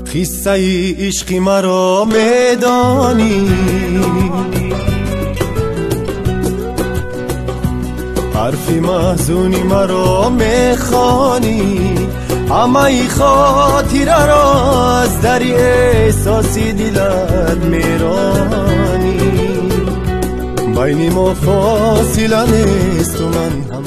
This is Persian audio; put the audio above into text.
قصه ای عشقی مرا میدانی، حرفی محزونی مرا میخوانی، همه خاطره را از دری احساسی دلت میرانی. بین ما فاصله نیست و من